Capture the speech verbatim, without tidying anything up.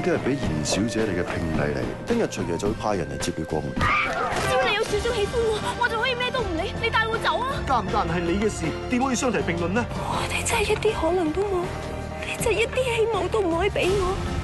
啲係俾嚴小姐你嘅聘禮嚟，聽日徐爺就會派人嚟接佢過門。 只要你有少少喜歡我，我就可以咩都唔理，你帶我走啊！ 得唔得係你嘅事，點可以相提並論呢？ 我哋真係一啲可能都冇，你真係一啲希望都唔可以俾我。